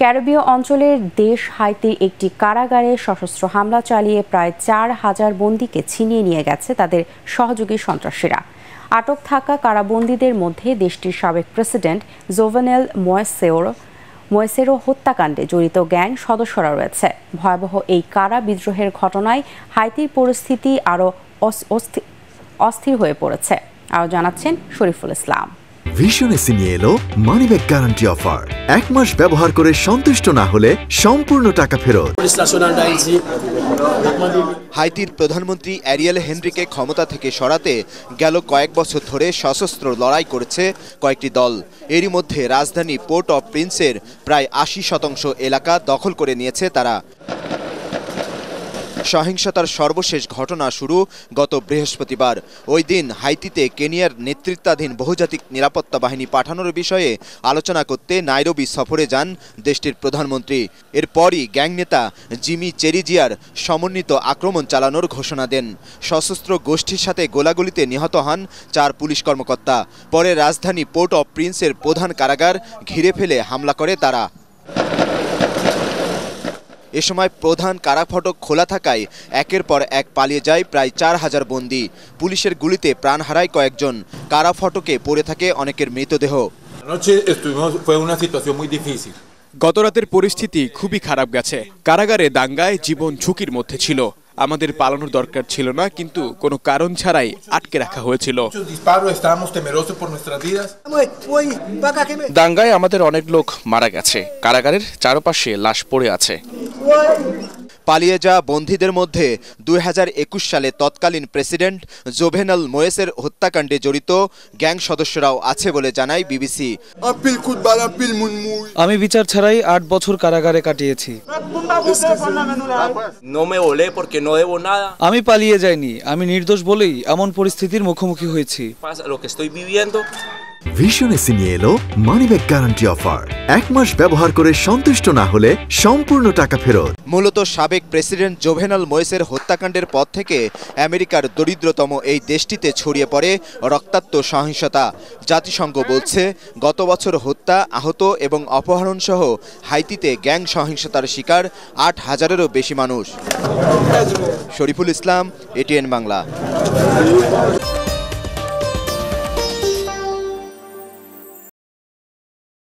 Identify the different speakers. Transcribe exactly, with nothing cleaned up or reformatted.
Speaker 1: ক্যারিবীয় অঞ্চলের দেশ হাইতির একটি কারাগারে সশস্ত্র হামলা চালিয়ে প্রায় চার হাজার বন্দীকে ছিনিয়ে নিয়ে গেছে তাদের সহযোগী সন্ত্রাসীরা। আটক থাকা কারাবন্দীদের মধ্যে দেশটির সাবেক প্রেসিডেন্ট জোভেনেল মোয়েসেরো মোয়েসেরো হত্যাকাণ্ডে জড়িত গ্যাং সদস্যরা রয়েছে। ভয়াবহ এই কারা বিদ্রোহের ঘটনায় হাইতির পরিস্থিতি আরও অস্থির হয়ে পড়েছে। আরও জানাচ্ছেন শরীফুল ইসলাম।
Speaker 2: ভিশন এসি নিয়ে এলো মানি ব্যাক গ্যারান্টি অফার। এক মাস ব্যবহার করে সন্তুষ্ট না হলে সম্পূর্ণ টাকা ফেরত।
Speaker 3: হাইতির প্রধানমন্ত্রী অ্যারিয়েল হেনরিকে ক্ষমতা থেকে সরাতে গেল কয়েক বছর ধরে সশস্ত্র লড়াই করেছে কয়েকটি দল। এরই মধ্যে রাজধানী পোর্ট অফ প্রিন্সের প্রায় আশি শতাংশ এলাকা দখল করে নিয়েছে তারা। সহিংসতার সর্বশেষ ঘটনা শুরু গত বৃহস্পতিবার। ওই দিন হাইতিতে কেনিয়ার নেতৃত্বাধীন বহুজাতিক নিরাপত্তা বাহিনী পাঠানোর বিষয়ে আলোচনা করতে নাইরোবি সফরে যান দেশটির প্রধানমন্ত্রী। এরপরই গ্যাং নেতা জিমি চেরিজিয়ার সমন্বিত আক্রমণ চালানোর ঘোষণা দেন। সশস্ত্র গোষ্ঠীর সাথে গোলাগুলিতে নিহত হন চার পুলিশ কর্মকর্তা। পরে রাজধানী পোর্ট অফ প্রিন্সের প্রধান কারাগার ঘিরে ফেলে হামলা করে তারা। এ সময় প্রধান কারাফটক খোলা থাকায় একের পর এক পালিয়ে যায় প্রায় চার হাজার বন্দী। পুলিশের গুলিতে প্রাণ হারায় কয়েকজন। কারাফটকে পড়ে থাকে অনেকের মৃতদেহ।
Speaker 4: গতরাতের পরিস্থিতি খুবই খারাপ গেছে। কারাগারে দাঙ্গায় জীবন ঝুঁকির মধ্যে ছিল। আমাদের পালানোর দরকার ছিল না, কিন্তু কোনো কারণ ছাড়াই আটকে রাখা হয়েছিল। দাঙ্গায় আমাদের অনেক লোক মারা গেছে। কারাগারের চারপাশে লাশ পড়ে আছে।
Speaker 3: পালিয়ে যাওয়া বন্দীদের মধ্যে দুই হাজার একুশ সালে তৎকালীন প্রেসিডেন্ট জোভেনেল মোয়েসের হত্যাকাণ্ডে জড়িত গ্যাং সদস্যরাও আছে বলে জানায় বিবিসি।
Speaker 5: আমি বিচার ছাড়াই আট বছর কারাগারে কাটিয়েছি। আমি পালিয়ে যাইনি, আমি নির্দোষ বলেই এমন পরিস্থিতির মুখোমুখি হয়েছি।
Speaker 2: ভিশন এসি নিয়ে এলো মানি ব্যাক গ্যারান্টি অফার। এক মাস ব্যবহার করে সন্তুষ্ট না হলে সম্পূর্ণ টাকা ফেরত।
Speaker 3: মূলত সাবেক প্রেসিডেন্ট জোভেনেল মোয়েসের হত্যাকাণ্ডের পর থেকে আমেরিকার দরিদ্রতম এই দেশটিতে ছড়িয়ে পড়ে রক্তাক্ত সহিংসতা। জাতিসংঘ বলছে গত বছর হত্যা, আহত এবং অপহরণ সহ হাইতিতে গ্যাং সহিংসতার শিকার আট হাজারেরও বেশি মানুষ। শরীফুল ইসলাম, এটিএন বাংলা।